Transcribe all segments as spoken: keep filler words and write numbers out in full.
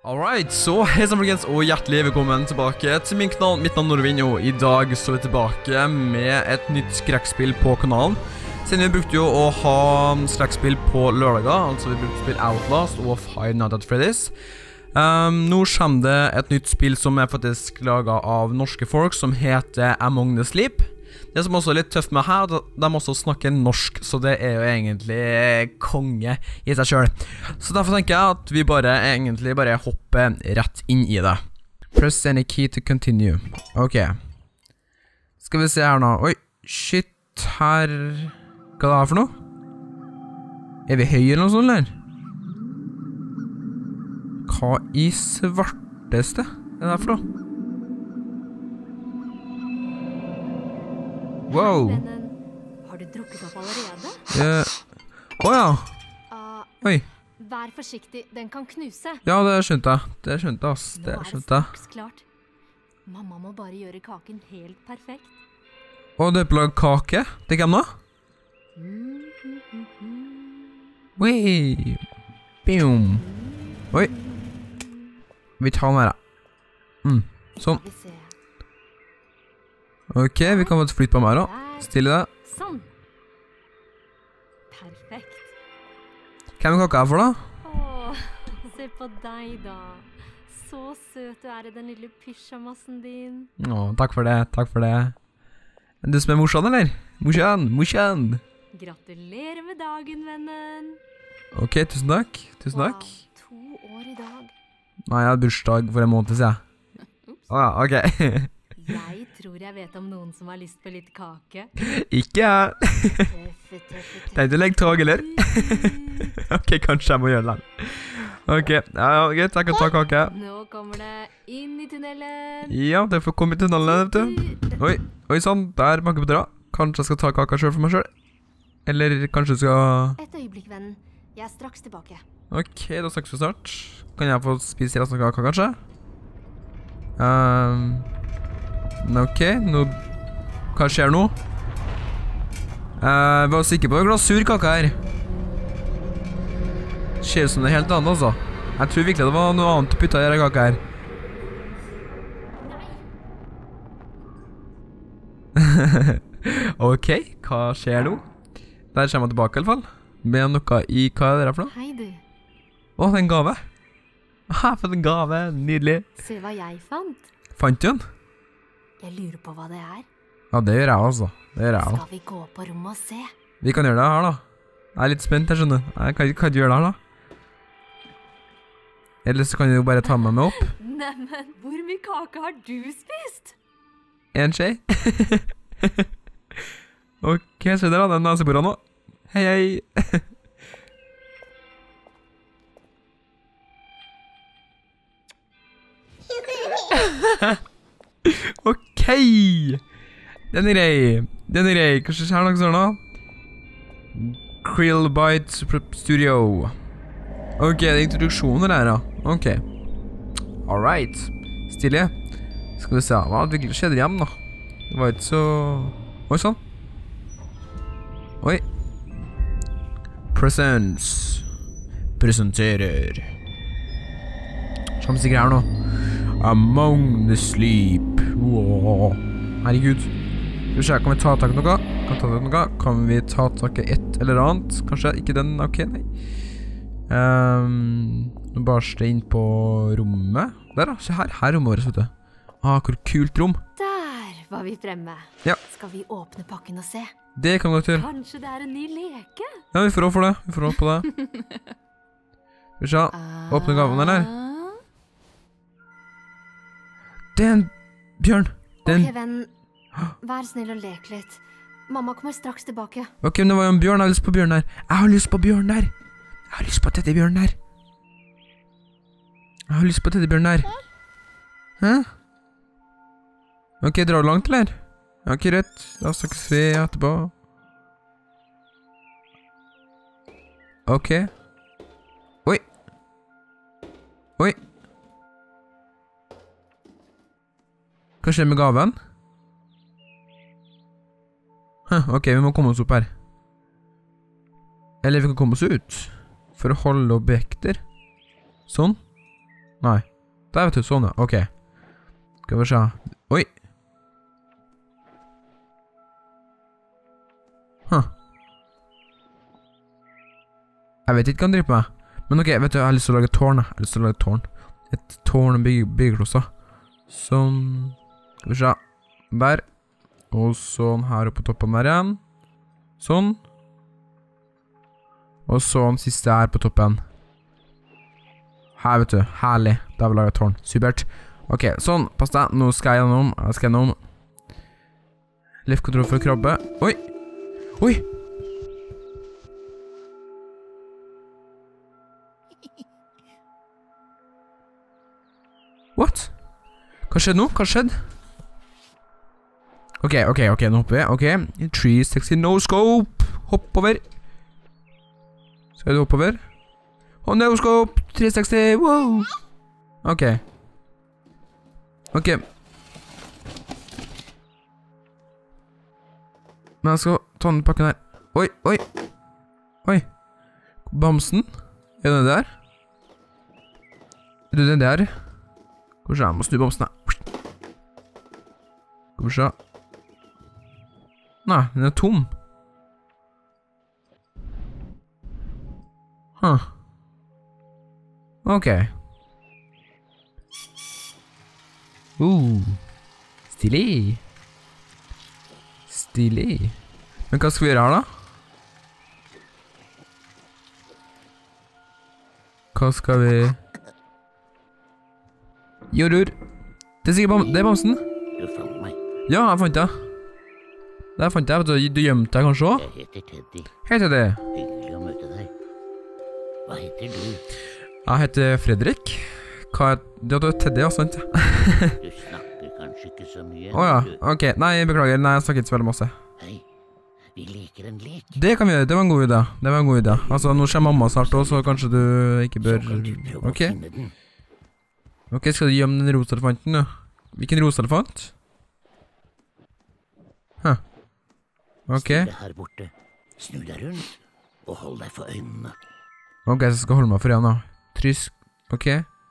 Alright, så hei sammen folkens, og hjertelig velkommen tilbake til min kanal. Mitt navn er Norvin, og i dag så er vi tilbake med et nytt skrekkspill på kanalen. Siden vi brukte jo å ha skrekkspill på lørdager, altså vi brukte spill Outlast og Five Nights at Freddy's. Um, nå kommer det et nytt spill som er faktisk laget av norske folk, som heter Among the Sleep. Det som også er litt tøft med her, de også snakker norsk, så det er jo egentlig konge i seg selv. Så derfor tenker jeg at vi bare egentlig bare hopper rett inn i det. Press any key to continue. Ok. Skal vi se her nå. Oi, shit, her... Hva er det her for noe? Er vi høye eller noe sånt, eller? Hva i svarteste er det her for noe? Wow. Vennen, har du drukket opp allerede? Eh, Åja. Uh, Oi. Vær forsiktig, den kan knuse. Ja, det skjønte jeg. Det skjønte jeg, ass. Det Nå er det skjønte jeg. straks klart. Mamma må bare gjøre kaken helt perfekt. Og det er på lag kake. Det er hvem da? Oi. Boom. Oi. Vi tar den her, da. Mm, sånn. Vi ser. Ok, vi kan bare flytte på meg da. Stille det. Sånn. Perfekt. Hvem er kaka her for da? Åh, se på deg da. Så søt du er i den lille pyjamasen din. Åh, takk for det, takk for det. Er du som er morsan, eller? Morsan, morsan. Gratulerer med dagen, vennen. Ok, tusen takk, tusen takk. Wow, to år i dag. Nei, jeg hadde bursdag for en måned siden. Åja, ok. Jeg tror jeg vet om noen som har lyst på litt kake. Ikke jeg. Tøffe, tøffe, tøffe. Tenkte du legge tog, eller? Ok, kanskje jeg må gjøre det. Ok, ja, ja, greit, jeg kan ta kake. Nå kommer det inn i tunnelen. Ja, det får komme til tunnelen, vet du. Oi, oi sånn, der banker på døra. Kanskje jeg skal ta kaka selv for meg selv. Eller kanskje du skal... Et øyeblikk, vennen. Jeg er straks tilbake. Ok, da snakkes vi snart. Kan jeg få spise resten av kaka, kanskje? Um, ok, nå... Hva skjer nå? Uh, vi var sikre på det glasur kaka her. Ser ut som det er helt annet, altså. Jeg tror virkelig det var noe annet å putte i denne kaka her. Ok, hva skjer nå? Der kommer jeg tilbake i alle fall. Med noe i... Hva er det her for noe? Hei du. Åh, det er en gave. Ha, for en gave. Nydelig. Se hva jeg fant. Fant du den? Jeg lurer på hva det er. Ja, det gjør jeg altså. Det gjør jeg også. Skal vi gå på rommet og se? Vi kan gjøre det her da. Jeg er litt spent, jeg skjønner. Jeg kan, kan du gjøre det her da? Eller så kan du jo bare ta meg med opp. Neimen, hvor mye kake har du spist? En skje. Ok, se der da, den nasebordet nå. Hei, hei. Ok. Den er grei. Den er grei. Kanskje skjer noe sånn da? Krillbite Studio. Ok, det er introduksjoner her da. Ok. Alright. Stille. Skal vi se, hva hadde virkelig skjedd hjem da? Det var ikke så... Oi, sånn. Oi. Presents. Presenterer. Som sikkert her nå. Among the Sleep. Wow. Herregud. Skal vi se, kan vi ta tak i noe? Kan vi ta tak i noe? Kan vi ta tak i et eller annet? Kanskje ikke den? Ok, nei. Um, nå bare stå inn på rommet. Der da, se her. Her er rommet vårt, vet du. Ah, hvor kult rom. Der var vi fremme. Ja. Skal vi åpne pakken og se? Det kan vi godt gjøre. Kanskje det er en ny leke? Ja, vi får råd for det. Vi får råd på det. Skal vi se. Åpne gaven eller? Det er en bjørn. Det er en... Ok, venn. Vær snill og lek litt. Mamma kommer straks tilbake. Ok, men det var jo en bjørn. Jeg har lyst på bjørn der. Jeg har lyst på bjørn der. Jeg har lyst på teddybjørn der. Jeg har lyst på teddybjørn der. Hæ? Ok, drar du langt, eller? Ja, ok, rett. Da snakkes vi etterpå. Ok. Oi. Oi. Hva skjer med gaven? Huh, ok, vi må komme oss opp her. Eller vi kan komme oss ut. For å holde objekter. Sånn. Nei. Der vet du, sånn ja, ok. Skal vi se. Oi. Huh. Jeg vet ikke hva han driver med. Men ok, vet du, jeg har lyst til å lage tårn. Jeg har lyst til å lage tårn. Et tårn og byg byggeklosser. Sånn. Skal vi se. Der. Og sånn her oppe på toppen der igjen. Sånn. Og sånn siste her på toppen. Her vet du, herlig. Da har vi laget tårn. Supert. Ok, sånn, pass deg. Nå skal jeg gjennom. Jeg skal gjennom. Liftkontroll for krabbe. Oi! Oi! What? Hva skjedde nå? Hva skjedde? Ok, ok, ok, nå hopper vi. Ok, tre seksti no scope. Hopp over. Skal du hoppe over? Å, no scope. tre seksti, wow. Ok. Ok. Men jeg skal ta den pakken her. Oi, oi. Oi. Bamsen. Er det der? Er det den der? Kanskje jeg må snu bamsen her. Kanskje. Nei, den er tom. Huh. Ok. Uh. Stilig. Stilig. Men hva skal vi gjøre her da? Hva skal vi... Jorur. Det er sikkert bam det er bamsen. Du fant meg. Ja, jeg fant det. Der fant jeg, vet du, du gjemte deg kanskje også? Jeg heter Teddy. Hei Teddy. Hyggelig å møte deg. Hva heter du? Jeg heter Fredrik. Hva er... Ja, du er Teddy, ja, sant? Du snakker kanskje ikke så mye. Åja, du? ok. Nei, beklager. Nei, jeg snakker ikke så veldig masse. Hei, vi leker en lek. Det kan vi gjøre, det var en god idé. Det var en god idé. Altså, nå kommer mamma snart også, så kanskje du ikke bør... Så kan du prøve Ok. å finne den. Ok, skal du gjemme den rosa elefanten, ja? Hvilken rosa elefant? Huh. Ok. Stille her borte. Snu deg rundt, og hold deg for øynene. Ok, så jeg skal holde meg for igjen da. Trysk. Ok.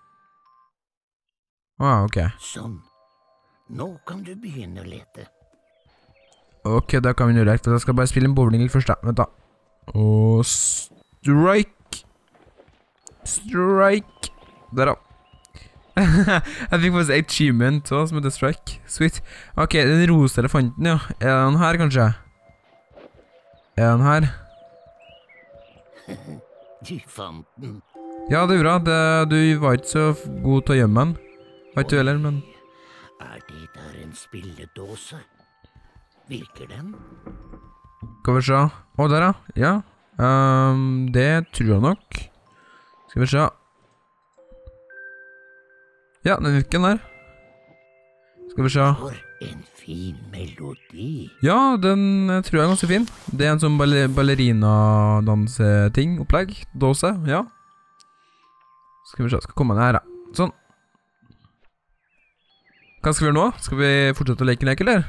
Ah, ok. Sånn. Nå kan du begynne å lete. Ok, da kan vi gjøre det. Jeg skal bare spille en bowling litt først da. Vent da. Og strike. Strike. Der da. Jeg fikk faktisk achievement også, som heter strike. Sweet. Ok, den rosa elefanten, ja. Er den her, kanskje? Er den her? Du fant den. Ja, det er bra. Det, du var ikke så god til å gjemme den. Var ikke du heller, men... Er det der en spilledåse? Virker den? Skal vi se. Å, der ja. Ja. Um, det tror jeg nok. Skal vi se. Ja, den virker den der. Skal vi se. For en fin melodi. Ja, den eh, tror jeg er ganske fin. Det er en sånn balle ballerina-danse-ting, opplegg. Dåse, ja. Skal vi se, skal komme ned her, da. Sånn. Hva skal vi gjøre nå? Skal vi fortsette å leke en lek, eller?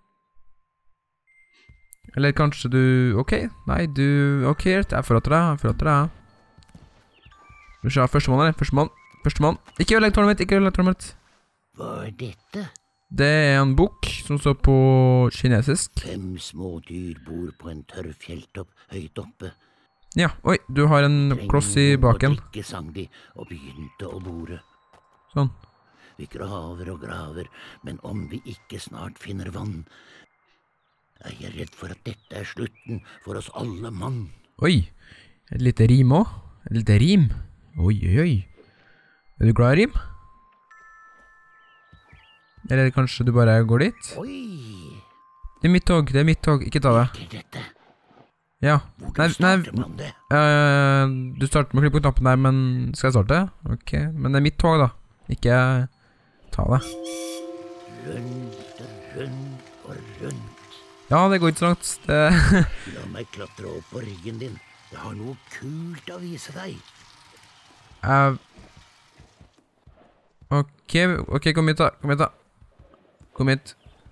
Eller kanskje du... Ok, nei, du... Ok, jeg forlater deg, jeg forlater deg. Skal vi se, førstemann, eller? Førstemann. Førstemann. Ikke ødelegg tårnet mitt, ikke ødelegg tårnet mitt. Hva er dette? Det er en bok som står på kinesisk. Fem små dyr bor på en tørr fjelltopp høyt oppe. Ja, oi, du har en kloss i baken. Og drikke sang de, og begynte å bore. Sånn. Vi graver og graver, men om vi ikke snart finner vann, er jeg redd for at dette er slutten for oss alle mann. Oi, et lite rim også. Et lite rim. Oi, oi, oi. Er du glad i rim? Eller kanskje du bare går dit? Oi! Det er mitt tog, det er mitt tog, ikke ta det. Ikke dette. Ja. Hvordan starter man det? Uh, du starter med å klippe på knappen der, men skal jeg starte? Ok, men det er mitt tog da. Ikke ta det. Rundt og rundt og rundt. Ja, det går ikke så langt. Det... La meg klatre opp på ryggen din. Jeg har noe kult å vise deg. Uh, ok, ok, kom hit da, kom hit da. Kom hit.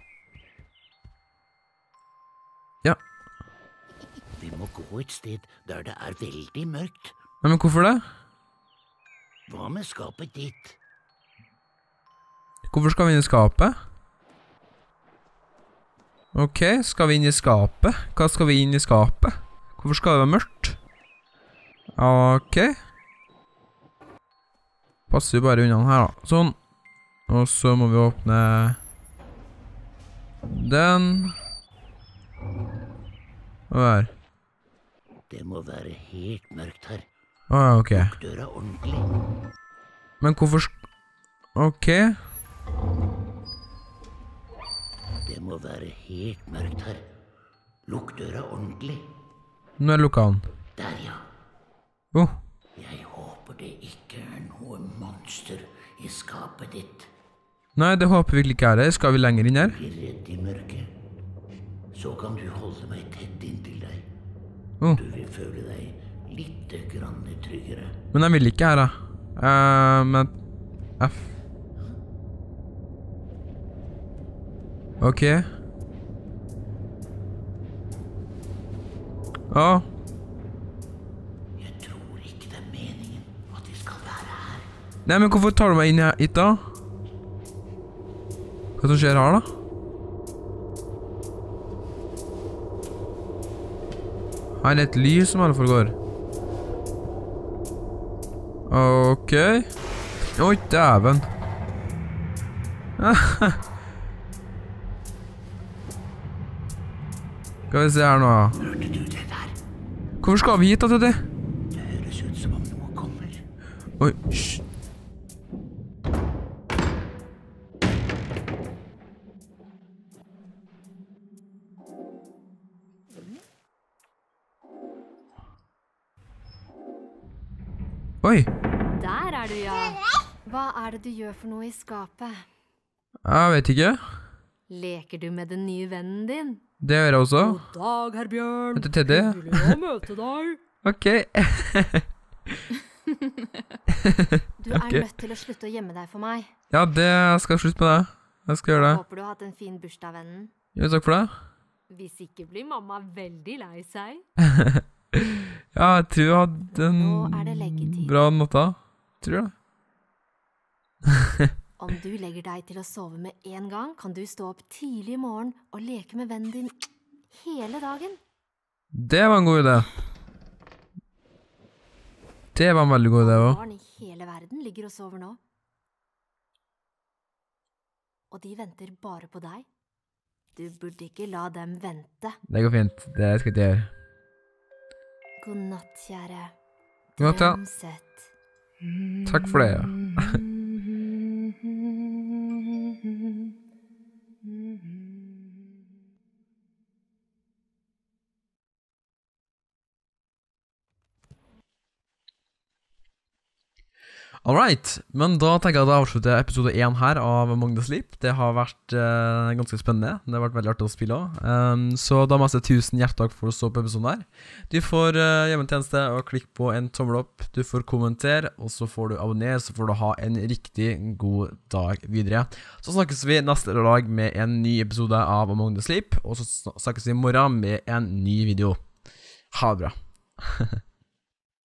Ja. Vi må gå et sted der det er veldig mørkt. Nei, men hvorfor det? Hva med skapet ditt? Hvorfor skal vi inn i skapet? Ok, skal vi inn i skapet? Hva skal vi inn i skapet? Hvorfor skal det være mørkt? Ok. Passer jo bare unna her da. Sånn. Og så må vi åpne den. Hva er det? Det må være helt mørkt her. Åh, ok. Lukk døra ordentlig. Men hvorfor sk... Ok. Det må være helt mørkt her. Lukk døra ordentlig. Nå er lukka den. Der, ja. Oh. Jeg håper det ikke er noe monster i skapet ditt. Nei, det håper vi ikke er det. Skal vi lenger inn her? Bli redd i mørket. Så kan du holde meg tett inntil deg. Oh. Du vil føle deg litt grann tryggere. Men jeg vil ikke her da. Uh, men... F. Ok. Ja. Jeg tror ikke det er meningen at vi skal være her. Nei, men hvorfor tar du meg inn hit da? Hva som skjer her da? Her er et lys som alle foregår. Ok. Oi, dæven. Skal vi se her nå. Hørte du det der? Hvorfor skal vi hit da, Teddy? Det høres ut som om noe kommer. Oi, hysj. Oi. Der er du, ja. Hva er det du gjør for noe i skapet? Jeg vet ikke. Leker du med den nye vennen din? Det gjør jeg også. God dag, herr Bjørn. Vet du, Teddy? Hyggelig å møte deg. Ok. Du er Ok. nødt til å slutte å gjemme deg for meg. Ja, det skal jeg slutte med det. Jeg skal gjøre det. Håper du har hatt en fin bursdag, vennen. Jo, takk for det. Hvis ikke blir mamma veldig lei seg. Ja, jeg tror jeg hadde en Nå er det leggetid. bra natta. Tror jeg. Om du legger deg til å sove med en gang, kan du stå opp tidlig i morgen og leke med vennen din hele dagen. Det var en god idé. Det var en veldig god idé også. Barn i hele verden ligger og sover nå. Og de venter bare på deg. Du burde ikke la dem vente. Det går fint. Det skal jeg ikke gjøre. God natt, kjære. God natt, ja. Drømsett. Takk for det, ja. Alright, men da tenker jeg at jeg avslutter episode én her av Among the Sleep. Det har vært uh, ganske spennende. Det har vært veldig artig å spille også. Um, så da må jeg si tusen hjertelig takk for å stå på episoden her. Du får uh, gjøre en tjeneste og klikke på en tommel opp. Du får kommentere, og så får du abonnere, så får du ha en riktig god dag videre. Så snakkes vi neste dag med en ny episode av Among the Sleep, og så snakkes vi i morgen med en ny video. Ha det bra.